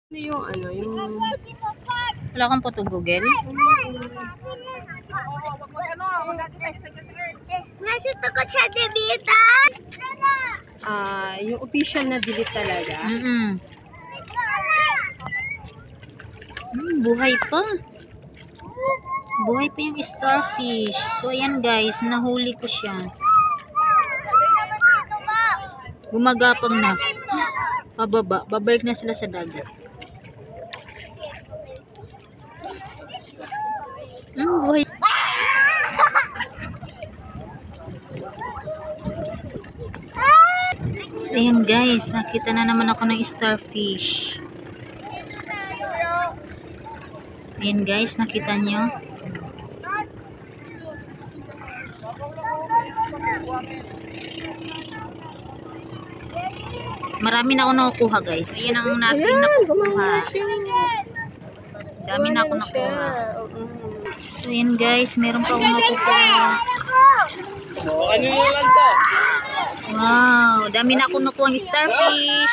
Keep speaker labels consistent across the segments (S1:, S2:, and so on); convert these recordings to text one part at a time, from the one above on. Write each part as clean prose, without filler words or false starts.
S1: Ano yung ano, yung...
S2: Wala kang photo Google?
S3: Nasuto ko siya, Debita!
S1: yung official na delete talaga.
S2: Buhay pa. Buhay pa yung starfish. So, ayan guys, nahuli ko siya. Gumagapang na. Pababa. Babalik na sila sa dagat. Buhay. So, ayan guys, nakita na naman ako ng starfish. Ayan guys, nakita nyo? Marami na ako nakukuha guys. Ayan ang natin nakukuha. Dami na ako nakuha. So ayan guys, meron pa akong nakukuha.
S4: Ano mo lang to?
S2: Wow, dami na ako nakuha ng starfish.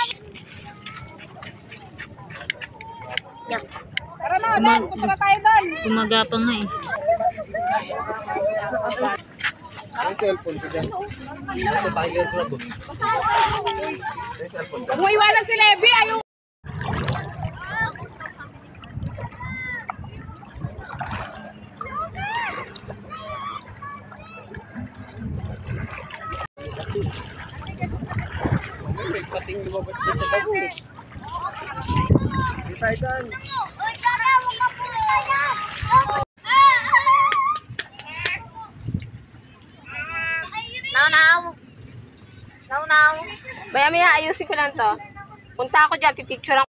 S4: Tara na, Dan. Punta tayo doon.
S2: Gumagapang nga eh.
S4: May cellphone ko dyan. Sa Tiger Club. May cellphone ka.
S3: Huwag mo iwanan si Levi, ayaw!
S4: May pating lumabas ko sa bago. Di tayo Dan.
S3: Now. Baya may ayusin ko lang to. Punta ako dyan, pipicture